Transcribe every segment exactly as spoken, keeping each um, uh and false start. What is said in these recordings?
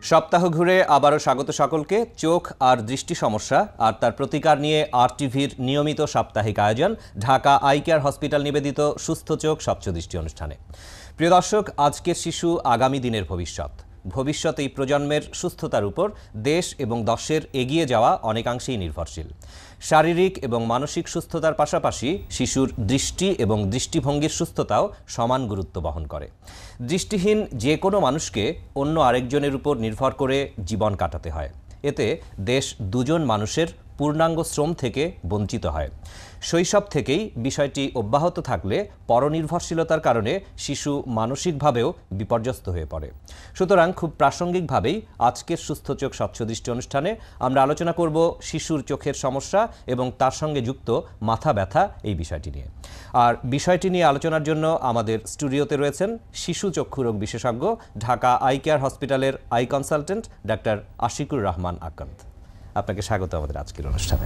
সপ্তাহ ঘুরে আবারও স্বাগত সকলকে। চোখ আর দৃষ্টি সমস্যা আর তার প্রতিকার নিয়ে আর টিভির নিয়মিত সাপ্তাহিক আয়োজন ঢাকা আই কেয়ার হসপিটাল নিবেদিত সুস্থ চোখ স্বচ্ছ দৃষ্টি অনুষ্ঠানে। প্রিয় দর্শক, আজকের শিশু আগামী দিনের ভবিষ্যৎ। ভবিষ্যৎ এই প্রজন্মের সুস্থতার উপর দেশ এবং দশের এগিয়ে যাওয়া অনেকাংশেই নির্ভরশীল। শারীরিক এবং মানসিক সুস্থতার পাশাপাশি শিশুর দৃষ্টি এবং দৃষ্টিভঙ্গির সুস্থতাও সমান গুরুত্ব বহন করে। দৃষ্টিহীন যে কোনো মানুষকে অন্য আরেকজনের উপর নির্ভর করে জীবন কাটাতে হয়। এতে দেশ দুজন মানুষের পূর্ণাঙ্গ শ্রম থেকে বঞ্চিত হয়। শৈশব থেকেই বিষয়টি অব্যাহত থাকলে পরনির্ভরশীলতার কারণে শিশু মানসিকভাবেও বিপর্যস্ত হয়ে পড়ে। সুতরাং খুব প্রাসঙ্গিকভাবেই আজকের সুস্থ চোখ স্বচ্ছ দৃষ্টি অনুষ্ঠানে আমরা আলোচনা করব শিশুর চোখের সমস্যা এবং তার সঙ্গে যুক্ত মাথা ব্যথা এই বিষয়টি নিয়ে। আর বিষয়টি নিয়ে আলোচনার জন্য আমাদের স্টুডিওতে রয়েছেন শিশু চক্ষু রোগ বিশেষজ্ঞ ঢাকা আই কেয়ার হসপিটালের eye consultant doctor Ashikur Rahman Akanto. আপনাকে স্বাগত আমাদের আজকের অনুষ্ঠানে।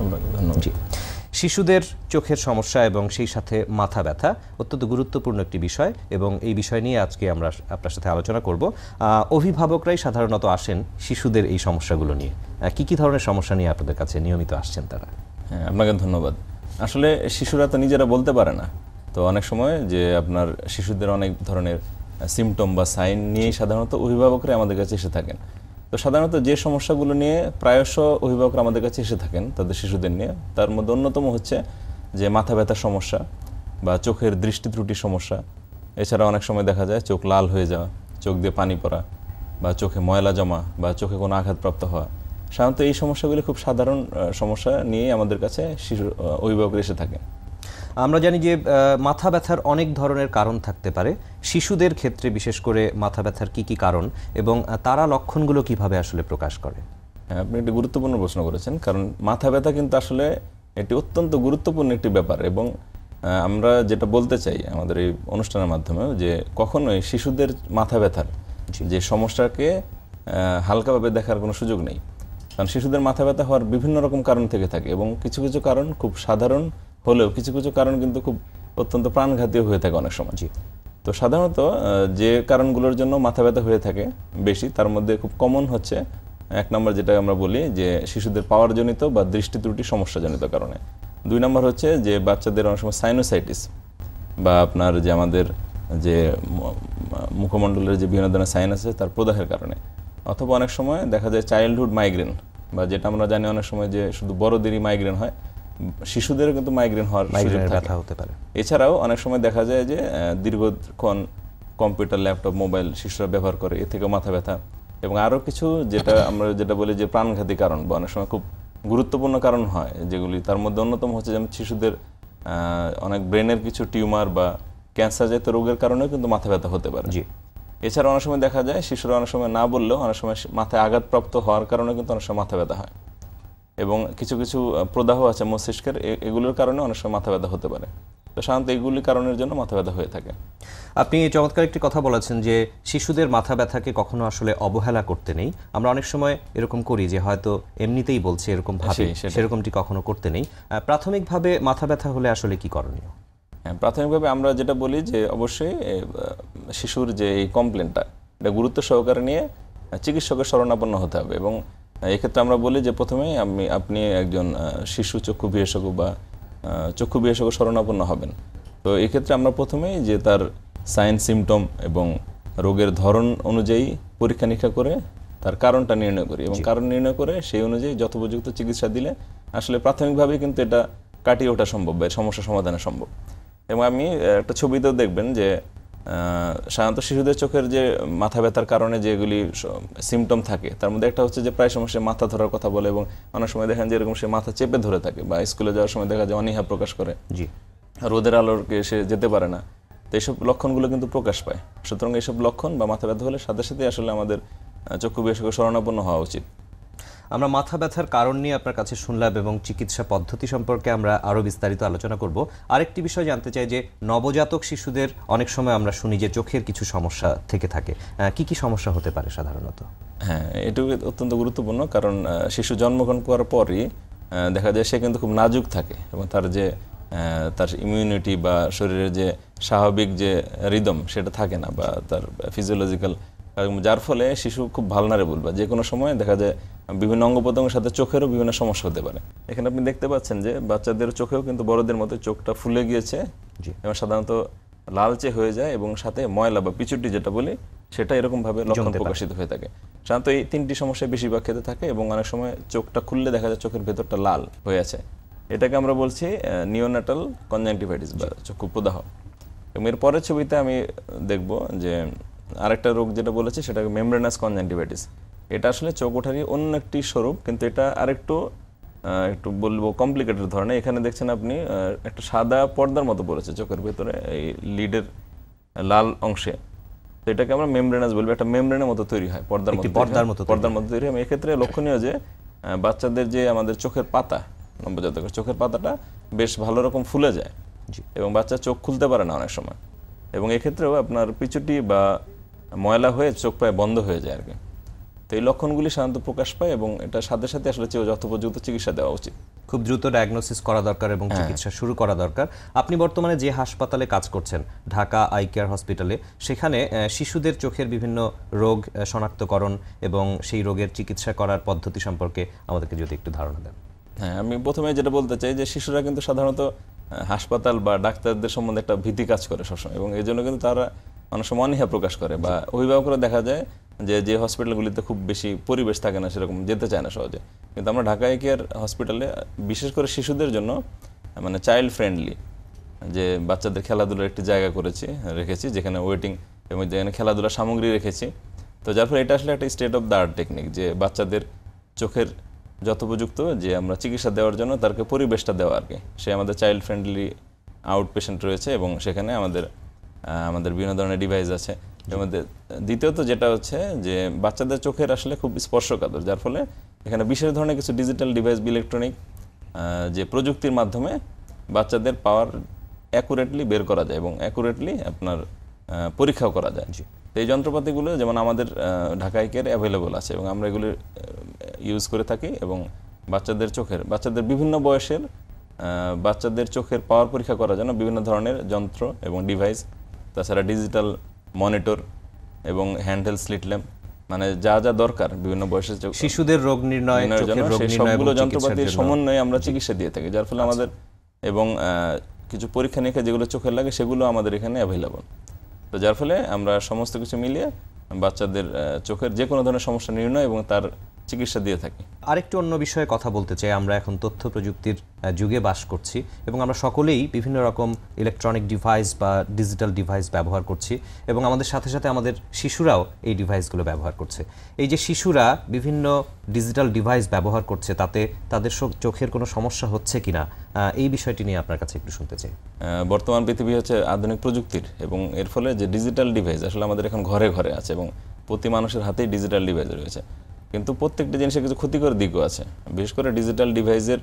জি, শিশুদের চোখের সমস্যা এবং সেই সাথে মাথা ব্যথা অত্যন্ত গুরুত্বপূর্ণ একটি বিষয় এবং এই বিষয় নিয়ে আজকে আমরা আপনার সাথে আলোচনা করব। অভিভাবকরাই সাধারণত আসেন শিশুদের এই সমস্যাগুলো নিয়ে। কি কি ধরনের সমস্যা নিয়ে আপনাদের কাছে নিয়মিত আসছেন তারা? হ্যাঁ, আপনাকে ধন্যবাদ। আসলে শিশুরা তো নিজেরা বলতে পারে না, তো অনেক সময় যে আপনার শিশুদের অনেক ধরনের সিমটম বা সাইন নিয়েই সাধারণত অভিভাবকরা আমাদের কাছে এসে থাকেন। তো সাধারণত যে সমস্যাগুলো নিয়ে প্রায়শ অভিভাবকরা আমাদের কাছে এসে থাকেন তাদের শিশুদের নিয়ে, তার মধ্যে অন্যতম হচ্ছে যে মাথা ব্যথার সমস্যা বা চোখের দৃষ্টি ত্রুটির সমস্যা। এছাড়া অনেক সময় দেখা যায় চোখ লাল হয়ে যাওয়া, চোখ দিয়ে পানি পড়া বা চোখে ময়লা জমা বা চোখে কোনো আঘাতপ্রাপ্ত হওয়া। সাধারণত এই সমস্যাগুলি খুব সাধারণ সমস্যা নিয়েই আমাদের কাছে শিশু অভিভাবকরা এসে থাকেন। আমরা জানি যে মাথা ব্যথার অনেক ধরনের কারণ থাকতে পারে। শিশুদের ক্ষেত্রে বিশেষ করে মাথা ব্যথার কি কি কারণ এবং তারা লক্ষণগুলো কিভাবে আসলে প্রকাশ করে? হ্যাঁ, আপনি একটি গুরুত্বপূর্ণ প্রশ্ন করেছেন, কারণ মাথা ব্যথা কিন্তু আসলে একটি অত্যন্ত গুরুত্বপূর্ণ একটি ব্যাপার এবং আমরা যেটা বলতে চাই আমাদের এই অনুষ্ঠানের মাধ্যমে যে কখনোই শিশুদের মাথা ব্যথার যে সমস্যাকে হালকাভাবে দেখার কোনো সুযোগ নেই। কারণ শিশুদের মাথা ব্যথা হওয়ার বিভিন্ন রকম কারণ থেকে থাকে এবং কিছু কিছু কারণ খুব সাধারণ হলেও কিছু কিছু কারণ কিন্তু খুব অত্যন্ত প্রাণঘাতী হয়ে থাকে অনেক সময়। জি, তো সাধারণত যে কারণগুলোর জন্য মাথা ব্যথা হয়ে থাকে বেশি, তার মধ্যে খুব কমন হচ্ছে এক নম্বর যেটা আমরা বলি যে শিশুদের পাওয়ারজনিত বা দৃষ্টি ত্রুটি সমস্যাজনিত কারণে। দুই নম্বর হচ্ছে যে বাচ্চাদের অনেক সময় সাইনোসাইটিস বা আপনার যে আমাদের যে মুখমণ্ডলের যে বিভিন্ন ধরনের সাইনাস আছে তার প্রদাহের কারণে, অথবা অনেক সময় দেখা যায় চাইল্ডহুড মাইগ্রেন বা যেটা আমরা জানি অনেক সময় যে শুধু বড়দেরই মাইগ্রেন হয়, শিশুদেরও কিন্তু মাইগ্রেন হওয়ার ব্যথা হতে পারে। এছাড়াও অনেক সময় দেখা যায় যে দীর্ঘক্ষণ কম্পিউটার, ল্যাপটপ, মোবাইল শিশুরা ব্যবহার করে, এ থেকেও মাথা ব্যথা। এবং আরও কিছু যেটা আমরা যেটা বলি যে প্রাণঘাতী কারণ বা অনেক সময় খুব গুরুত্বপূর্ণ কারণ হয় যেগুলি, তার মধ্যে অন্যতম হচ্ছে যেমন শিশুদের অনেক ব্রেনের কিছু টিউমার বা ক্যান্সার জাতীয় রোগের কারণেও কিন্তু মাথা ব্যথা হতে পারে। জি, এছাড়া অনেক সময় দেখা যায় শিশুরা অনেক সময় না বললেও অনেক সময় মাথায় আঘাতপ্রাপ্ত হওয়ার কারণে কিন্তু অনেক সময় মাথা ব্যথা হয় এবং কিছু কিছু প্রদাহ আছে মস্তিষ্কের, এগুলোর কারণে অনেক সময় মাথা ব্যথা হতে পারে। তো সাধারণত এইগুলি কারণের জন্য মাথা ব্যথা হয়ে থাকে। আপনি চমৎকার একটি কথা বলেছেন যে শিশুদের মাথা ব্যথাকে কখনো আসলে অবহেলা করতে নেই। আমরা অনেক সময় এরকম করি যে হয়তো এমনিতেই বলছে এরকম ভাবে, সেরকমটি কখনো করতে নেই। প্রাথমিকভাবে মাথা ব্যথা হলে আসলে কি করণীয়? হ্যাঁ, প্রাথমিকভাবে আমরা যেটা বলি যে অবশ্যই শিশুর যে এই কমপ্লেনটা এটা গুরুত্ব সহকারে নিয়ে চিকিৎসকের শরণাপন্ন হতে হবে এবং এক্ষেত্রে আমরা বলি যে প্রথমেই আপনি আপনি একজন শিশু চক্ষু বিশেষজ্ঞ বা চক্ষু বিশেষজ্ঞ শরণাপন্ন হবেন। তো এক্ষেত্রে আমরা প্রথমেই যে তার সাইন, সিমটম এবং রোগের ধরন অনুযায়ী পরীক্ষা নিরীক্ষা করে তার কারণটা নির্ণয় করি এবং কারণ নির্ণয় করে সেই অনুযায়ী যথোপযুক্ত চিকিৎসা দিলে আসলে প্রাথমিকভাবে কিন্তু এটা কাটিয়ে ওঠা সম্ভব বা সমস্যা সমাধানে সম্ভব। এবং আপনি একটা ছবিতেও দেখবেন যে সাধারণত শিশুদের চোখের যে মাথা ব্যথার কারণে যেগুলি সিমটম থাকে তার মধ্যে একটা হচ্ছে যে প্রায় সময় সে মাথা ধরার কথা বলে এবং অনেক সময় দেখেন যে এরকম সে মাথা চেপে ধরে থাকে বা স্কুলে যাওয়ার সময় দেখা যায় অনীহা প্রকাশ করে। জি, রোদের আলোকে সে যেতে পারে না। তো এইসব লক্ষণগুলো কিন্তু প্রকাশ পায়। সুতরাং এইসব লক্ষণ বা মাথা ব্যথা হলে সাথে সাথে আসলে আমাদের চক্ষু বিশেষজ্ঞ শরণাপন্ন হওয়া উচিত। আমরা মাথা ব্যথার কারণ নিয়ে আপনার কাছে শুনলাম এবং চিকিৎসা পদ্ধতি সম্পর্কে আমরা আরও বিস্তারিত আলোচনা করব। আরেকটি বিষয় জানতে চাই যে নবজাতক শিশুদের অনেক সময় আমরা শুনি যে চোখের কিছু সমস্যা থেকে থাকে। কি কি সমস্যা হতে পারে সাধারণত? হ্যাঁ, এটাও অত্যন্ত গুরুত্বপূর্ণ, কারণ শিশু জন্মগ্রহণ করার পরই দেখা যায় সে কিন্তু খুব নাজুক থাকে এবং তার যে তার ইমিউনিটি বা শরীরের যে স্বাভাবিক যে রিদম সেটা থাকে না বা তার ফিজিওলজিক্যাল যার ফলে শিশু খুব ভালনারেবল বা যে কোনো সময় দেখা যায় বিভিন্ন অঙ্গ প্রত্যঙ্গের সাথে চোখেরও বিভিন্ন সমস্যা হতে পারে। এখানে আপনি দেখতে পাচ্ছেন যে বাচ্চাদের চোখেও কিন্তু বড়দের মতো চোখটা ফুলে গিয়েছে এবং সাধারণত লালচে হয়ে যায় এবং সাথে ময়লা বা পিচুটি যেটা বলি সেটা এরকমভাবে লক্ষণ প্রকাশিত হয়ে থাকে। সাধারণত এই তিনটি সমস্যা বেশিরভাগ ক্ষেত্রে থাকে এবং অনেক সময় চোখটা খুললে দেখা যায় চোখের ভেতরটা লাল হয়ে আছে। এটাকে আমরা বলছি নিওনাটাল কনজাংটিভাইটিস বা চক্ষু প্রদাহ। এবং এর পরের ছবিতে আমি দেখব যে আরেকটা রোগ যেটা বলেছি সেটাকে মেমব্রেনাস কনজাংটিভাইটিস। এটা আসলে চোখ ওঠারই অন্য একটি স্বরূপ, কিন্তু এটা আরেকটু একটু বলবো কমপ্লিকেটেড ধরনের। এখানে দেখছেন আপনি একটা সাদা পর্দার মতো পড়েছে চোখের ভেতরে এই লিডের লাল অংশে। তো এটাকে আমরা মেমব্রেনাস বলবো, একটা মেমব্রেনের মতো তৈরি হয়, পর্দার মতো পর্দার মতো পর্দার মতো তৈরি হয়। এক্ষেত্রে লক্ষণীয় যে বাচ্চাদের যে আমাদের চোখের পাতা, নবজাতকের চোখের পাতাটা বেশ ভালো রকম ফুলে যায় এবং বাচ্চা চোখ খুলতে পারে না অনেক সময়। এবং এক্ষেত্রেও আপনার পিছুটি বা ময়লা হয়ে চোখ প্রায় বন্ধ হয়ে যায় আর কি। তো এই লক্ষণগুলি সাধারণত প্রকাশ পায় এবং এটার সাথে সাথে আসলে যথোপযুক্ত চিকিৎসা দেওয়া উচিত। খুব দ্রুত ডায়াগনোসিস করা দরকার এবং চিকিৎসা শুরু করা দরকার। আপনি বর্তমানে যে হাসপাতালে কাজ করছেন, ঢাকা আই কেয়ার হসপিটালে, সেখানে শিশুদের চোখের বিভিন্ন রোগ শনাক্তকরণ এবং সেই রোগের চিকিৎসা করার পদ্ধতি সম্পর্কে আমাদেরকে যদি একটু ধারণা দেন। হ্যাঁ, আমি প্রথমে যেটা বলতে চাই যে শিশুরা কিন্তু সাধারণত হাসপাতাল বা ডাক্তারদের সম্বন্ধে একটা ভীতি কাজ করে সবসময় এবং এই জন্য কিন্তু তারা অনেক সময় অনীহা প্রকাশ করে বা অভিভাবকরা দেখা যায় যে যে হসপিটালগুলিতে খুব বেশি পরিবেশ থাকে না সেরকম যেতে চায় না সহজে। কিন্তু আমরা ঢাকা আই কেয়ার হসপিটালে বিশেষ করে শিশুদের জন্য মানে চাইল্ড ফ্রেন্ডলি যে বাচ্চাদের খেলাধুলার একটি জায়গা করেছি রেখেছি, যেখানে ওয়েটিং এবং যেখানে খেলাধুলার সামগ্রী রেখেছি। তো যার ফলে এটা আসলে একটা state of the art technique যে বাচ্চাদের চোখের যথোপযুক্ত যে আমরা চিকিৎসা দেওয়ার জন্য তাকে পরিবেশটা দেওয়া আর কি। সে আমাদের চাইল্ড ফ্রেন্ডলি আউট পেশেন্ট রয়েছে এবং সেখানে আমাদের আমাদের বিভিন্ন ধরনের ডিভাইস আছে। এর মধ্যে দ্বিতীয়ত যেটা হচ্ছে যে বাচ্চাদের চোখের আসলে খুব স্পর্শকাতর, যার ফলে এখানে বিশেষ ধরনের কিছু ডিজিটাল ডিভাইস বা ইলেকট্রনিক যে প্রযুক্তির মাধ্যমে বাচ্চাদের পাওয়ার অ্যাকুরেটলি বের করা যায় এবং অ্যাকুরেটলি আপনার পরীক্ষাও করা যায়। তো এই যন্ত্রপাতিগুলো যেমন আমাদের ঢাকা আই কেয়ারে অ্যাভেলেবল আছে এবং আমরা এগুলি ইউজ করে থাকি এবং বাচ্চাদের চোখের বাচ্চাদের বিভিন্ন বয়সের বাচ্চাদের চোখের পাওয়ার পরীক্ষা করার জন্য বিভিন্ন ধরনের যন্ত্র এবং ডিভাইস, তাছাড়া ডিজিটাল মনিটর এবং হ্যান্ডহেল্ড স্লিট ল্যাম্প, মানে যা যা দরকার বিভিন্ন বয়সের শিশুদের রোগ নির্ণয়ের জন্য সেই সবগুলো যন্ত্রপাতির সমন্বয়ে আমরা চিকিৎসা দিয়ে থাকি, যার ফলে আমাদের এবং কিছু পরীক্ষা নিরীক্ষা যেগুলো চোখের লাগে সেগুলো আমাদের এখানে অ্যাভেলেবল। তো যার ফলে আমরা সমস্ত কিছু মিলিয়ে বাচ্চাদের চোখের যে কোনো ধরনের সমস্যা নির্ণয় এবং তার চিকিৎসা দিয়ে থাকি। আরেকটু অন্য বিষয়ে কথা বলতে চাই। আমরা এখন তথ্য প্রযুক্তির যুগে বাস করছি এবং আমরা সকলেই বিভিন্ন রকম ইলেকট্রনিক ডিভাইস বা ডিজিটাল ডিভাইস ব্যবহার করছি এবং আমাদের সাথে সাথে আমাদের শিশুরাও এই ডিভাইসগুলো ব্যবহার করছে। এই যে শিশুরা বিভিন্ন ডিজিটাল ডিভাইস ব্যবহার করছে, তাতে তাদের চোখের কোনো সমস্যা হচ্ছে কিনা এই বিষয়টি নিয়ে আপনার কাছে একটু শুনতে চাই। বর্তমান পৃথিবী হচ্ছে আধুনিক প্রযুক্তির এবং এর ফলে যে ডিজিটাল ডিভাইস আসলে আমাদের এখন ঘরে ঘরে আছে এবং প্রতি মানুষের হাতেই ডিজিটাল ডিভাইস রয়েছে, কিন্তু প্রত্যেকটা জিনিসের কিছু ক্ষতিকর দিকও আছে। বিশেষ করে ডিজিটাল ডিভাইসের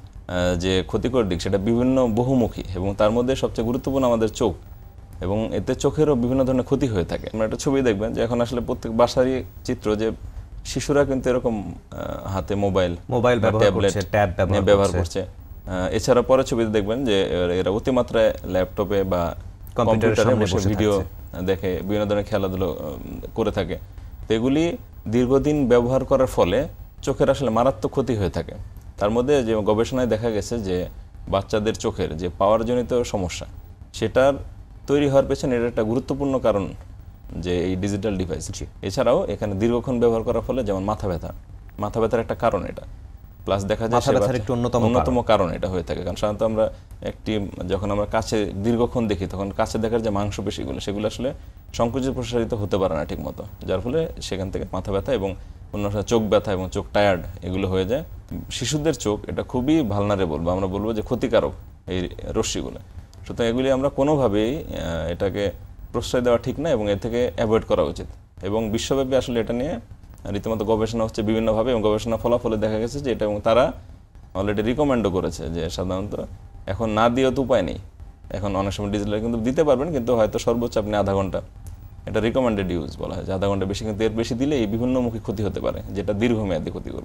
যে ক্ষতিকর দিক সেটা বিভিন্ন বহুমুখী এবং তার মধ্যে সবচেয়ে গুরুত্বপূর্ণ আমাদের চোখ এবং এতে চোখেরও বিভিন্ন ধরনের ক্ষতি হয়ে থাকে। আমরা একটা ছবি দেখবেন যে এখন আসলে প্রত্যেক বাসারই চিত্র যে শিশুরা কিন্তু এরকম হাতে মোবাইল মোবাইল ট্যাবলেট ট্যাব ব্যবহার করছে। এছাড়া পরে ছবিতে দেখবেন যে এরা অতিমাত্রায় ল্যাপটপে বা কম্পিউটারে বসে ভিডিও দেখে বিভিন্ন ধরনের খেলাধুলো করে থাকে। তো এগুলি দীর্ঘদিন ব্যবহার করার ফলে চোখের আসলে মারাত্মক ক্ষতি হয়ে থাকে। তার মধ্যে যে গবেষণায় দেখা গেছে যে বাচ্চাদের চোখের যে পাওয়ারজনিত সমস্যা সেটার তৈরি হওয়ার পেছনে এটা একটা গুরুত্বপূর্ণ কারণ যে এই ডিজিটাল ডিভাইস। এছাড়াও এখানে দীর্ঘক্ষণ ব্যবহার করার ফলে যেমন মাথা ব্যথা মাথা ব্যথার একটা কারণ এটা, প্লাস দেখা যায় একটু অন্যতম অন্যতম কারণ এটা হয়ে থাকে। কারণ সাধারণত আমরা একটি যখন আমরা কাছে দীর্ঘক্ষণ দেখি তখন কাছে দেখার যে মাংসপেশিগুলো সেগুলো আসলে সংকুচিত প্রসারিত হতে পারে না ঠিক মতো, যার ফলে সেখান থেকে মাথা ব্যথা এবং অন্য চোখ ব্যথা এবং চোখ টায়ার্ড এগুলো হয়ে যায়। শিশুদের চোখ এটা খুবই ভালনারেবল বা আমরা বলবো যে ক্ষতিকারক এই রশ্মিগুলো, সুতরাং এগুলি আমরা কোনোভাবেই এটাকে প্রশ্রয় দেওয়া ঠিক না এবং এর থেকে অ্যাভয়েড করা উচিত। এবং বিশ্বব্যাপী আসলে এটা নিয়ে রীতিমতো গবেষণা হচ্ছে বিভিন্নভাবে এবং গবেষণা ফলাফলে দেখা গেছে যে এটা এবং তারা অলরেডি রিকমেন্ডও করেছে যে সাধারণত এখন না দিয়েও তো উপায় নেই। এখন অনেক সময় ডিজিটাল কিন্তু দিতে পারবেন, কিন্তু হয়তো সর্বোচ্চ আপনি আধা ঘন্টা, এটা রিকমেন্ডেড ইউজ বলা হয় যে আধা ঘন্টা বেশি, কিন্তু এর বেশি দিলে এই বিভিন্নমুখী ক্ষতি হতে পারে যেটা দীর্ঘমেয়াদী ক্ষতি করবে।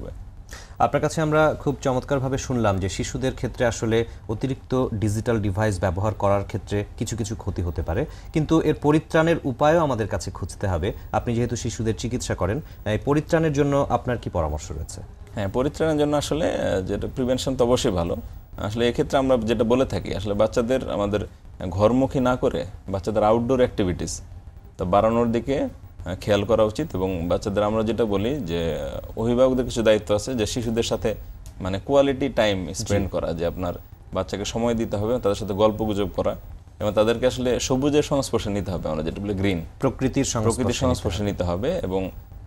আপনার কাছে আমরা খুব চমৎকারভাবে শুনলাম যে শিশুদের ক্ষেত্রে আসলে অতিরিক্ত ডিজিটাল ডিভাইস ব্যবহার করার ক্ষেত্রে কিছু কিছু ক্ষতি হতে পারে, কিন্তু এর পরিত্রাণের উপায়ও আমাদের কাছে খুঁজতে হবে। আপনি যেহেতু শিশুদের চিকিৎসা করেন, এই পরিত্রাণের জন্য আপনার কি পরামর্শ রয়েছে? হ্যাঁ, পরিত্রাণের জন্য আসলে যেটা প্রিভেনশন তো অবশ্যই ভালো। আসলে এক্ষেত্রে আমরা যেটা বলে থাকি, আসলে বাচ্চাদের আমাদের ঘরমুখী না করে বাচ্চাদের আউটডোর অ্যাক্টিভিটিস তো বাড়ানোর দিকে খেয়াল করা উচিত। এবং বাচ্চাদের আমরা যেটা বলি যে অভিভাবকদের কিছু দায়িত্ব আছে, যে শিশুদের সাথে মানে কোয়ালিটি টাইম স্পেন্ড করা, যে আপনার বাচ্চাকে সময় দিতে হবে, তাদের সাথে গল্প গুজব করা এবং তাদেরকে আসলে সবুজের সংস্পর্শে নিতে হবে, আমরা যেটা বলি গ্রিন, প্রকৃতির প্রকৃতির সংস্পর্শে নিতে হবে। এবং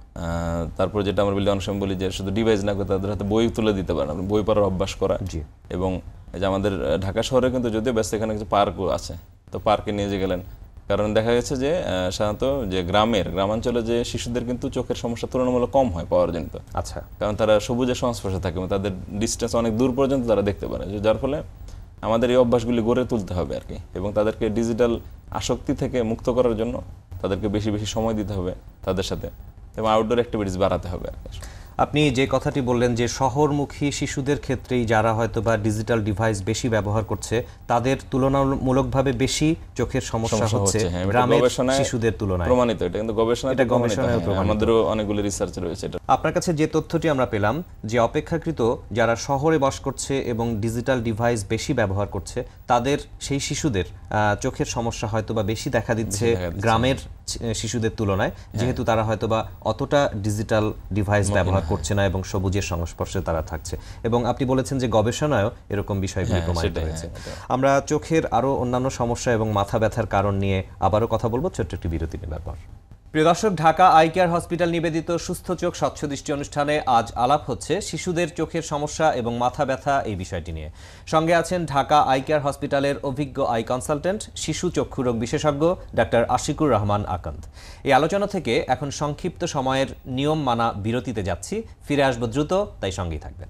তারপর যেটা আমরা বলি, অনেক সময় বলি যে শুধু ডিভাইস না করে তাদের হাতে বই তুলে দিতে পারেন, বই পড়ার অভ্যাস করা। এবং এই যে আমাদের ঢাকা শহরে কিন্তু যদিও ব্যস্ত, এখানে কিছু পার্কও আছে, তো পার্কে নিয়ে যে গেলেন, কারণ দেখা গেছে যে সাধারণত যে গ্রামের গ্রামাঞ্চলে যে শিশুদের কিন্তু চোখের সমস্যা তুলনামূলক কম হয় পাওয়ারজনিত। আচ্ছা, কারণ তারা সবুজের সংস্পর্শে থাকে এবং তাদের ডিস্টেন্স অনেক দূর পর্যন্ত তারা দেখতে পারে, যার ফলে আমাদের এই অভ্যাসগুলি গড়ে তুলতে হবে আর কি। এবং তাদেরকে ডিজিটাল আসক্তি থেকে মুক্ত করার জন্য তাদেরকে বেশি বেশি সময় দিতে হবে তাদের সাথে, এবং আউটডোর অ্যাক্টিভিটিস বাড়াতে হবে আর কি। আপনি যে কথাটি বললেন যে শহরমুখী শিশুদের ক্ষেত্রেই যারা হয়তো বা ডিজিটাল ডিভাইস বেশি ব্যবহার করছে, তাদের তুলনামূলকভাবে বেশি চোখের সমস্যা হচ্ছে গ্রামের শিশুদের তুলনায় প্রমাণিত। এটা কিন্তু গবেষণায় প্রমাণিত, আমাদেরও অনেকগুলো রিসার্চ রয়েছে এটা। আপনার কাছে যে তথ্যটি আমরা পেলাম যে অপেক্ষাকৃত যারা শহরে বাস করছে এবং ডিজিটাল ডিভাইস বেশি ব্যবহার করছে, তাদের সেই শিশুদের চোখের সমস্যা হয়তো বা বেশি দেখা দিচ্ছে গ্রামের শিশুদের তুলনায়, যেহেতু তারা হয়তো বা অতটা ডিজিটাল ডিভাইস ব্যবহার করছে না এবং সবুজের সংস্পর্শে তারা থাকছে। এবং আপনি বলেছেন যে গবেষণায়ও এরকম বিষয়গুলি প্রমাণিত হয়েছে। আমরা চোখের আরও অন্যান্য সমস্যা এবং মাথা ব্যথার কারণ নিয়ে আবারও কথা বলবো ছোট্ট একটি বিরতি নেবার পর। প্রিয় দর্শক, ঢাকা আই কেয়ার হসপিটাল নিবেদিত সুস্থ চোখ স্বচ্ছ দৃষ্টি অনুষ্ঠানে আজ আলাপ হচ্ছে শিশুদের চোখের সমস্যা এবং মাথা ব্যথা এই বিষয়টি নিয়ে। সঙ্গে আছেন ঢাকা আই কেয়ার হসপিটালের অভিজ্ঞ আই কনসালটেন্ট, শিশু চক্ষুরোগ বিশেষজ্ঞ ডাক্তার আশিকুর রহমান আকন্দ। এই আলোচনা থেকে এখন সংক্ষিপ্ত সময়ের নিয়ম মানা বিরতিতে যাচ্ছি, ফিরে আসবো দ্রুত, তাই সঙ্গেই থাকবেন।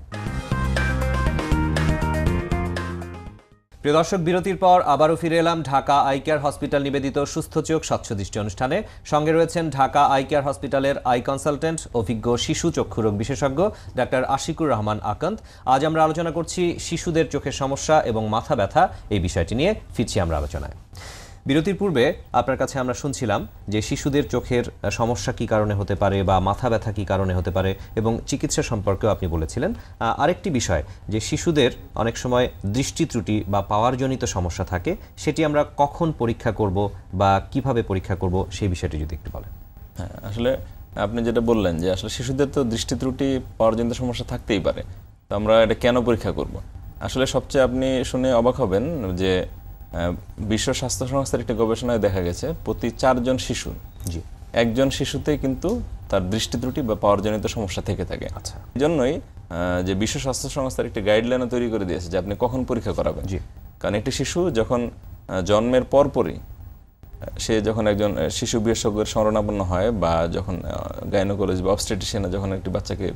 প্রিয় দর্শক, বিরতির পর আবারও ফিরে এলাম ঢাকা আই কেয়ার হসপিটাল নিবেদিত সুস্থ চোখ স্বচ্ছ দৃষ্টি অনুষ্ঠানে। সঙ্গে রয়েছেন ঢাকা আই কেয়ার হসপিটালের আই কনসালটেন্ট, অভিজ্ঞ শিশু চক্ষুরোগ বিশেষজ্ঞ ডাক্তার আশিকুর রহমান আকন্দ। আজ আমরা আলোচনা করছি শিশুদের চোখের সমস্যা এবং মাথা ব্যথা এই বিষয়টি নিয়ে। ফিরছি আমরা আলোচনায়। বিরতির পূর্বে আপনার কাছে আমরা শুনছিলাম যে শিশুদের চোখের সমস্যা কী কারণে হতে পারে বা মাথা ব্যথা কী কারণে হতে পারে, এবং চিকিৎসা সম্পর্কেও আপনি বলেছিলেন। আরেকটি বিষয় যে শিশুদের অনেক সময় দৃষ্টি ত্রুটি বা পাওয়ারজনিত সমস্যা থাকে, সেটি আমরা কখন পরীক্ষা করব বা কিভাবে পরীক্ষা করব সেই বিষয়টি যদি একটু বলেন। হ্যাঁ, আসলে আপনি যেটা বললেন যে আসলে শিশুদের তো দৃষ্টি ত্রুটি পাওয়ারজনিত সমস্যা থাকতেই পারে, তো আমরা এটা কেন পরীক্ষা করব? আসলে সবচেয়ে আপনি শুনে অবাক হবেন যে বিশ্ব স্বাস্থ্য সংস্থার একটি গবেষণায় দেখা গেছে প্রতি চারজন শিশু জি একজন শিশুতে কিন্তু তার দৃষ্টি ত্রুটি বা পাওয়ারজনিত সমস্যা থেকে থাকে। আচ্ছা, এই জন্যই যে বিশ্ব স্বাস্থ্য সংস্থার একটি গাইডলাইনও তৈরি করে দিয়েছে যে আপনি কখন পরীক্ষা করাবেন। জি, কারণ একটি শিশু যখন জন্মের পরপরই সে যখন একজন শিশু বিশেষজ্ঞের শরণাপন্ন হয় বা যখন গাইনোকোলজি বা অবস্টেট্রিশিয়ানে যখন একটি বাচ্চাকে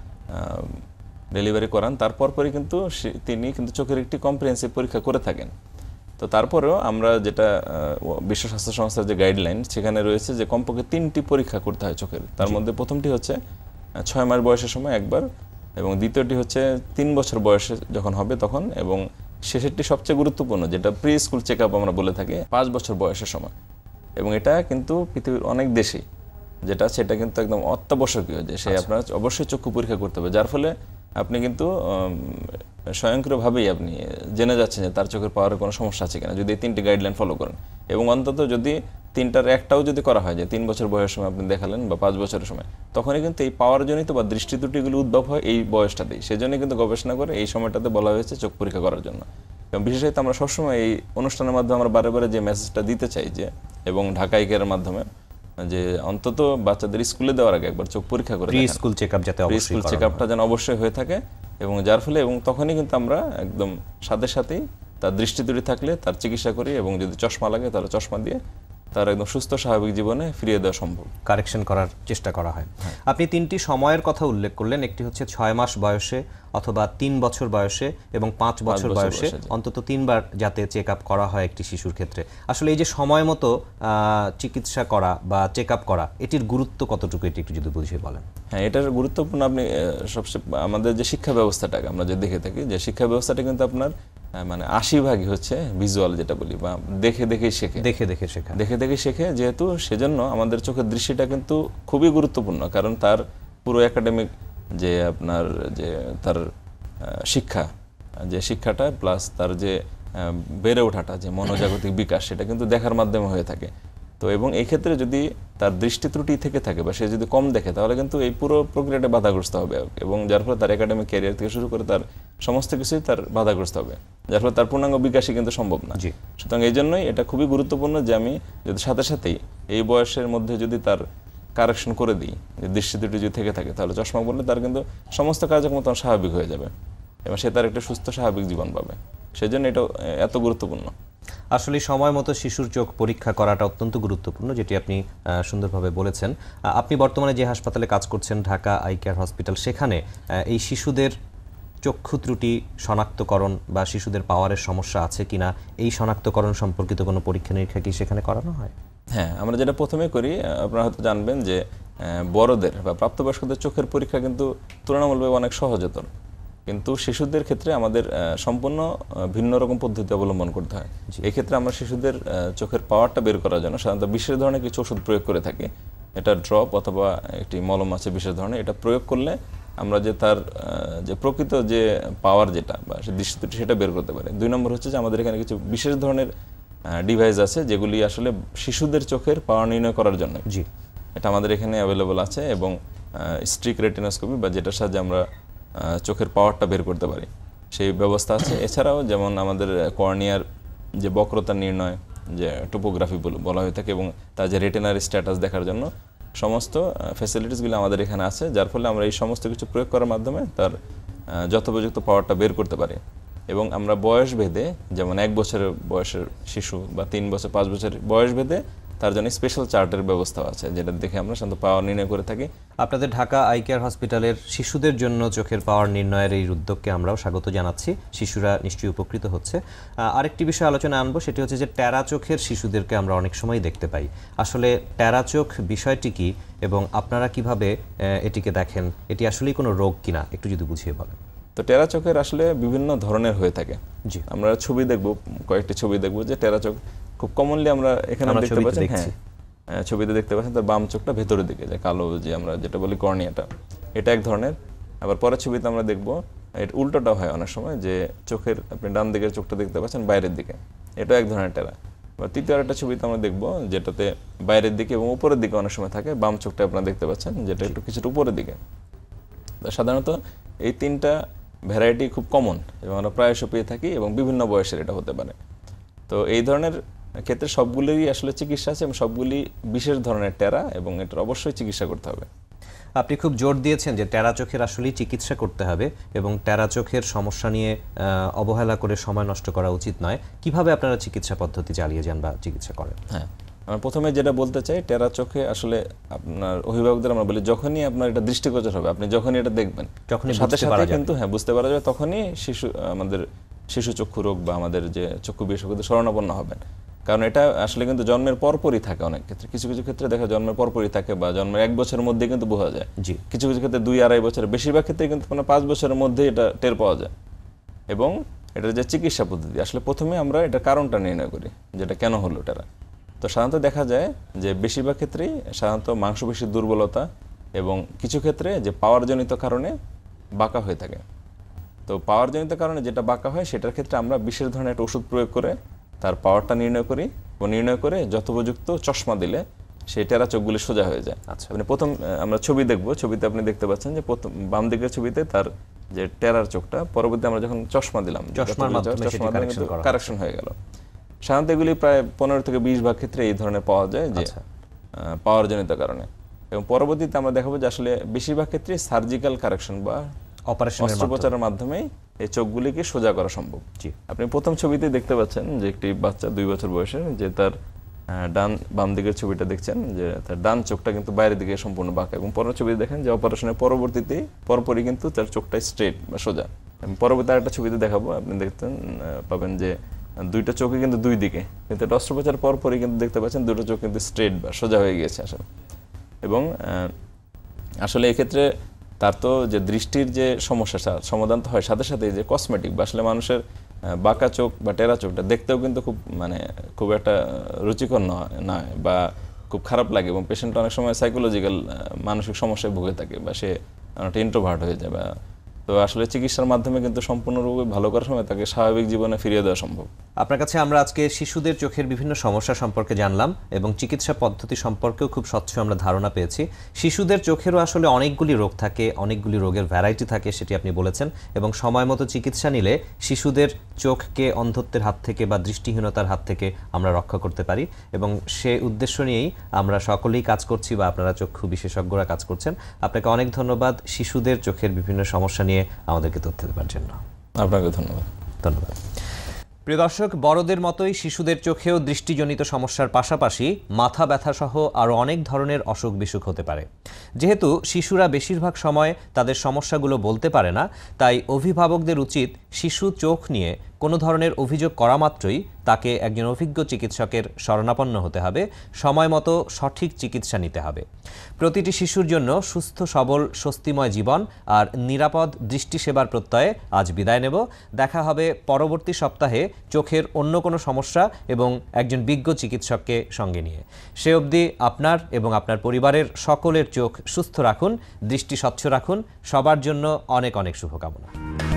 ডেলিভারি করান, তার পরপরই কিন্তু তিনি কিন্তু চোখের একটি কম্প্রিহেনসিভ পরীক্ষা করে থাকেন। তো তারপরেও আমরা যেটা বিশ্ব স্বাস্থ্য সংস্থার যে গাইডলাইন সেখানে রয়েছে যে কমপক্ষে তিনটি পরীক্ষা করতে হয় চোখের। তার মধ্যে প্রথমটি হচ্ছে ছয় মাস বয়সের সময় একবার, এবং দ্বিতীয়টি হচ্ছে তিন বছর বয়সে যখন হবে তখন, এবং শেষেরটি সবচেয়ে গুরুত্বপূর্ণ যেটা প্রি স্কুল চেক আপ আমরা বলে থাকি পাঁচ বছর বয়সের সময়। এবং এটা কিন্তু পৃথিবীর অনেক দেশেই যেটা সেটা কিন্তু একদম অত্যাবশ্যকীয় যে সে আপনার অবশ্যই চক্ষু পরীক্ষা করতে হবে, যার ফলে আপনি কিন্তু স্বয়ংক্রিয়ভাবেই আপনি জেনে যাচ্ছেন যে তার চোখের পাওয়ারের কোনো সমস্যা আছে কিনা যদি এই তিনটি গাইডলাইন ফলো করেন। এবং অন্তত যদি তিনটার একটাও যদি করা হয়, যে তিন বছর বয়সের সময় আপনি দেখালেন বা পাঁচ বছরের সময়, তখনই কিন্তু এই পাওয়ারজনিত বা দৃষ্টি ত্রুটিগুলো উদ্ভব হয় এই বয়সটাতেই। সেজন্যই কিন্তু গবেষণা করে এই সময়টাতে বলা হয়েছে চোখ পরীক্ষা করার জন্য। এবং বিশেষত আমরা সবসময় এই অনুষ্ঠানের মাধ্যমে আমরা বারে বারে যে মেসেজটা দিতে চাই যে, এবং ঢাকা আই কেয়ারের মাধ্যমে যে অন্তত বাচ্চাদের স্কুলে দেওয়ার আগে একবার চোখ পরীক্ষা করে প্রি স্কুল চেকআপ যাতে অবশ্যই স্কুল চেকআপটা যেন অবশ্যই হয়ে থাকে, এবং যার ফলে এবং তখনই কিন্তু আমরা একদম সাথে সাথেই তার দৃষ্টি ত্রুটি থাকলে তার চিকিৎসা করি, এবং যদি চশমা লাগে তাহলে চশমা দিয়ে তার একদম সুস্থ স্বাভাবিক জীবনে ফিরিয়ে দেওয়া সম্ভব, কারেকশন করার চেষ্টা করা হয়। আপনি তিনটি সময়ের কথা উল্লেখ করলেন, একটি হচ্ছে ছয় মাস বয়সে অথবা তিন বছর বয়সে এবং পাঁচ বছর বয়সে অন্তত তিনবার যাতে চেক আপ করা হয় একটি শিশুর ক্ষেত্রে। আসলে এই যে সময় মতো চিকিৎসা করা বা চেক আপ করা, এটির গুরুত্ব কতটুকু, এটি একটু যদি বুঝিয়ে বলেন। হ্যাঁ, এটার গুরুত্বপূর্ণ। আপনি সবচেয়ে আমাদের যে শিক্ষা ব্যবস্থাটাকে আমরা যে দেখে থাকি, যে শিক্ষা ব্যবস্থাটা কিন্তু আপনার মানে আশি ভাগই হচ্ছে ভিজুয়াল, যেটা বলি, বা দেখে দেখে শেখে, দেখে দেখে শেখা দেখে দেখে শেখে যেহেতু, সেজন্য আমাদের চোখের দৃষ্টিটা কিন্তু খুবই গুরুত্বপূর্ণ। কারণ তার পুরো একাডেমিক যে আপনার যে তার শিক্ষা, যে শিক্ষাটা প্লাস তার যে বেড়ে ওঠাটা, যে মনোজাগতিক বিকাশ, সেটা কিন্তু দেখার মাধ্যমে হয়ে থাকে। তো এবং এই ক্ষেত্রে যদি তার দৃষ্টি ত্রুটি থেকে থাকে বা সে যদি কম দেখে, তাহলে কিন্তু এই পুরো প্রক্রিয়াটা বাধাগ্রস্ত হবে এবং যার ফলে তার একাডেমিক ক্যারিয়ার থেকে শুরু করে তার সমস্ত কিছুই তার বাধাগ্রস্ত হবে, যার ফলে তার পূর্ণাঙ্গ বিকাশই কিন্তু সম্ভব না। সুতরাং এই জন্যই এটা খুবই গুরুত্বপূর্ণ যে আমি যদি সাথে সাথেই এই বয়সের মধ্যে যদি তার কারেকশন করে দিই, যে দৃষ্টি ত্রুটি যদি থেকে থাকে, তাহলে চশমা পড়লে তার কিন্তু সমস্ত কার্যক্রম তখন স্বাভাবিক হয়ে যাবে এবং সে তার একটা সুস্থ স্বাভাবিক জীবন পাবে। সেই জন্য এটা এত গুরুত্বপূর্ণ। আসলে সময় মতো শিশুর চোখ পরীক্ষা করাটা অত্যন্ত গুরুত্বপূর্ণ, যেটি আপনি সুন্দরভাবে বলেছেন। আপনি বর্তমানে যে হাসপাতালে কাজ করছেন, ঢাকা আই কেয়ার হসপিটাল, সেখানে এই শিশুদের চক্ষু ত্রুটি শনাক্তকরণ বা শিশুদের পাওয়ারের সমস্যা আছে কিনা, এই শনাক্তকরণ সম্পর্কিত কোনো পরীক্ষা নিরীক্ষা কি সেখানে করানো হয়? হ্যাঁ, আমরা যেটা প্রথমে করি, আপনারা হয়তো জানবেন যে বড়দের বা প্রাপ্তবয়স্কদের চোখের পরীক্ষা কিন্তু তুলনামূলকভাবে অনেক সহজতর, কিন্তু শিশুদের ক্ষেত্রে আমাদের সম্পূর্ণ ভিন্ন রকম পদ্ধতি অবলম্বন করতে হয়। এই ক্ষেত্রে আমরা শিশুদের চোখের পাওয়ারটা বের করার জন্য সাধারণত বিশেষ ধরনের কিছু ওষুধ প্রয়োগ করে থাকি। এটা ড্রপ অথবা একটি মলম আছে বিশেষ ধরনের, এটা প্রয়োগ করলে আমরা যে তার যে প্রকৃত যে পাওয়ার যেটা বা সে দৃষ্টিত্রুটি, সেটা বের করতে পারি। দুই নম্বর হচ্ছে যে আমাদের এখানে কিছু বিশেষ ধরনের ডিভাইস আছে যেগুলি আসলে শিশুদের চোখের পাওয়ার নির্ণয় করার জন্য, জি, এটা আমাদের এখানে অ্যাভেলেবল আছে। এবং স্ট্রিক রেটিনোস্কোপি বা যেটার সাহায্যে আমরা চোখের পাওয়ারটা বের করতে পারি, সেই ব্যবস্থা আছে। এছাড়াও যেমন আমাদের কর্নিয়ার যে বক্রতা নির্ণয়, যে টোপোগ্রাফি বলা হয়ে থাকে, এবং তার যে রেটিনার স্ট্যাটাস দেখার জন্য সমস্ত ফ্যাসিলিটিসগুলো আমাদের এখানে আছে, যার ফলে আমরা এই সমস্ত কিছু প্রয়োগ করার মাধ্যমে তার যথোপযুক্ত পাওয়ারটা বের করতে পারি। এবং আমরা বয়স ভেদে, যেমন এক বছরের বয়সের শিশু বা তিন বছর পাঁচ বছরের বয়স ভেদে তার জন্য স্পেশাল চার্টের ব্যবস্থা আছে, যেটা দেখে আমরা সাধারণত পাওয়ার নির্ণয় করে থাকি। আপনাদের ঢাকা আই কেয়ার হসপিটালের শিশুদের জন্য চোখের পাওয়ার নির্ণয়ের এই উদ্যোগকে আমরাও স্বাগত জানাচ্ছি, শিশুরা নিশ্চয়ই উপকৃত হচ্ছে। আরেকটি বিষয় আলোচনা আনবো, সেটি হচ্ছে যে টেরা চোখের শিশুদেরকে আমরা অনেক সময় দেখতে পাই। আসলে টেরা চোখ বিষয়টি কি এবং আপনারা কিভাবে এটিকে দেখেন, এটি আসলেই কোনো রোগ কিনা, একটু যদি বুঝিয়ে বলেন। তো টেরা চোখের আসলে বিভিন্ন ধরনের হয়ে থাকে। জি, আমরা ছবি দেখব, কয়েকটি ছবি দেখব যে টেরা চোখ খুব কমনলি আমরা এখানে দেখতে পাচ্ছি। হ্যাঁ, ছবিতে দেখতে পাচ্ছেন তার বাম চোখটা ভেতরের দিকে, যে কালো, যে আমরা যেটা বলি কর্নিয়াটা, এটা এক ধরনের। আবার পরের ছবিতে আমরা দেখব এর উল্টোটা হয় অনেক সময়, যে চোখের আপনি ডান দিকের চোখটা দেখতে পাচ্ছেন বাইরের দিকে, এটা এক ধরনের টেরা। বা তৃতীয় একটা ছবিতে আমরা দেখব যেটাতে বাইরের দিকে এবং উপরের দিকে অনেক সময় থাকে, বাম চোখটা আপনারা দেখতে পাচ্ছেন যেটা একটু কিছুটা উপরের দিকে। সাধারণত এই তিনটা ভ্যারাইটি খুব কমন এবং আমরা প্রায়শ পেয়ে থাকি এবং বিভিন্ন বয়সের এটা হতে পারে। তো এই ধরনের ক্ষেত্রে সবগুলিরই আসলে চিকিৎসা আছে এবং সবগুলি বিশেষ ধরনের টেরা, এবং এটার অবশ্যই চিকিৎসা করতে হবে। আপনি খুব জোর দিয়েছেন যে টেরা চোখের আসলেই চিকিৎসা করতে হবে এবং টেরা চোখের সমস্যা নিয়ে অবহেলা করে সময় নষ্ট করা উচিত নয়। কিভাবে আপনারা চিকিৎসা পদ্ধতি চালিয়ে যান বা চিকিৎসা করেন? হ্যাঁ, আমরা প্রথমে যেটা বলতে চাই, টেরা চোখে আসলে আপনার অভিভাবকদের আমরা বলি যখনই আপনার এটা দৃষ্টিগোচর হবে, আপনি যখনই এটা দেখবেন, তখনই সাথে সাথে কিন্তু হ্যাঁ বুঝতে পারা যাবে, তখনই শিশু আমাদের শিশু চক্ষু রোগ বা আমাদের যে চক্ষু বিশেষজ্ঞদের শরণাপন্ন হবেন। কারণ এটা আসলে কিন্তু জন্মের পরপরই থাকে, অনেক ক্ষেত্রে কিছু কিছু ক্ষেত্রে দেখা জন্মের পরপরই থাকে বা জন্মের এক বছরের মধ্যে কিন্তু বোঝা যায়। জি, কিছু কিছু ক্ষেত্রে দুই আড়াই বছর, বেশিরভাগ ক্ষেত্রে কিন্তু মানে পাঁচ বছরের মধ্যে এটা টের পাওয়া যায়। এবং এটার যে চিকিৎসা পদ্ধতি, আসলে প্রথমে আমরা এটা কারণটা নির্ণয় করি, যেটা কেন হলো টেরা। তো সাধারণত দেখা যায় যে বেশিরভাগ ক্ষেত্রেই সাধারণত মাংসপেশির দুর্বলতা এবং কিছু ক্ষেত্রে যে পাওয়ারজনিত কারণে বাঁকা হয়ে থাকে। তো পাওয়ারজনিত কারণে যেটা বাঁকা হয়, সেটার ক্ষেত্রে আমরা বিশেষ ধরনের একটা ওষুধ প্রয়োগ করে তার পাওয়ারটা নির্ণয় করি এবং নির্ণয় করে যথোপযুক্ত চশমা দিলে সেই টেরা চোখগুলি সোজা হয়ে যায়। আচ্ছা, মানে প্রথম আমরা ছবি দেখব, ছবিতে আপনি দেখতে পাচ্ছেন যে প্রথম বাম দিকের ছবিতে তার যে টেরার চোখটা, পরবর্তী আমরা যখন চশমা দিলাম, চশমার মাধ্যমে কারেকশন হয়ে গেল। সাধারণত এগুলি প্রায় পনেরো থেকে বিশ ভাগ ক্ষেত্রে এই ধরনের পাওয়া যায়, যে পাওয়ারজনিত কারণে। এবং পরবর্তীতে আমরা দেখাবো যে আসলে বেশিরভাগ ক্ষেত্রে সার্জিক্যাল কারেকশন বা অস্ত্রোপচারের মাধ্যমে এই চোখগুলিকে সোজা করা সম্ভব। জি, আপনি প্রথম ছবিতে দেখতে পাচ্ছেন যে একটি বাচ্চা দুই বছর বয়সের, যে তার ডান বাম দিকের ছবিটা দেখছেন যে তার ডান চোখটা কিন্তু বাইরের দিকে সম্পূর্ণ বাঁকা, এবং পরের ছবিতে দেখেন যে অপারেশনের পরবর্তীতে পরপরই কিন্তু তার চোখটা স্ট্রেট বা সোজা। আমি পরবর্তী আরেকটা ছবিতে দেখাবো, আপনি দেখতেন পাবেন যে দুইটা চোখে কিন্তু দুই দিকে, কিন্তু এটা অস্ত্রোপচার পরপরই কিন্তু দেখতে পাচ্ছেন দুটো চোখ কিন্তু স্ট্রেট বা সোজা হয়ে গিয়েছে আসলে। এবং আসলে এক্ষেত্রে তার তো যে দৃষ্টির যে সমস্যা সমাধান তো হয় সাথে সাথে যে কসমেটিক বা আসলে মানুষের বাঁকা চোখ বা টেরা চোখটা দেখতেও কিন্তু খুব মানে খুব একটা রুচিকর নয় বা খুব খারাপ লাগে, এবং পেশেন্ট অনেক সময় সাইকোলজিক্যাল মানসিক সমস্যায় ভুগে থাকে বা সে অনেকটা ইন্ট্রোভার্ট হয়ে যায়। বা তো আসলে চিকিৎসার মাধ্যমে কিন্তু সম্পূর্ণরূপে ভালো করার সময় তাকে স্বাভাবিক জীবনে ফিরিয়ে দেওয়া সম্ভব। আপনার কাছে আমরা আজকে শিশুদের চোখের বিভিন্ন সমস্যা সম্পর্কে জানলাম এবং চিকিৎসা পদ্ধতি সম্পর্কেও খুব স্বচ্ছ আমরা ধারণা পেয়েছি। শিশুদের চোখেরও আসলে অনেকগুলি রোগ থাকে, অনেকগুলি রোগের ভ্যারাইটি থাকে, সেটি আপনি বলেছেন, এবং সময় মতো চিকিৎসা নিলে শিশুদের চোখকে অন্ধত্বের হাত থেকে বা দৃষ্টিহীনতার হাত থেকে আমরা রক্ষা করতে পারি, এবং সে উদ্দেশ্য নিয়েই আমরা সকলেই কাজ করছি বা আপনারা চক্ষু বিশেষজ্ঞরা কাজ করছেন। আপনাকে অনেক ধন্যবাদ শিশুদের চোখের বিভিন্ন সমস্যা নিয়ে আমাদেরকে তথ্য দেওয়ার জন্য। আপনাকে ধন্যবাদ। ধন্যবাদ। প্রিয় দর্শক, বড়দের মতোই শিশুদের চোখেও দৃষ্টিজনিত সমস্যার পাশাপাশি মাথা ব্যথা সহ আরও অনেক ধরনের অসুখ বিসুখ হতে পারে। যেহেতু শিশুরা বেশিরভাগ সময় তাদের সমস্যাগুলো বলতে পারে না, তাই অভিভাবকদের উচিত শিশু চোখ নিয়ে কোনো ধরনের অভিযোগ করা মাত্রই তাকে একজন অভিজ্ঞ চিকিৎসকের শরণাপন্ন হতে হবে, সময় মতো সঠিক চিকিৎসা নিতে হবে। প্রতিটি শিশুর জন্য সুস্থ সবল স্বস্তিময় জীবন আর নিরাপদ দৃষ্টি সেবার প্রত্যয়ে আজ বিদায় নেব। দেখা হবে পরবর্তী সপ্তাহে চোখের অন্য কোনো সমস্যা এবং একজন বিজ্ঞ চিকিৎসককে সঙ্গে নিয়ে। সে অবধি আপনার এবং আপনার পরিবারের সকলের চোখ সুস্থ রাখুন, দৃষ্টি স্বচ্ছ রাখুন। সবার জন্য অনেক অনেক শুভকামনা।